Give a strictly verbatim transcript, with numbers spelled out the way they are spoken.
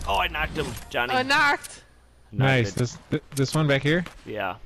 Oh, I knocked him, Johnny. Oh, knocked. Nice. This th this one back here. Yeah.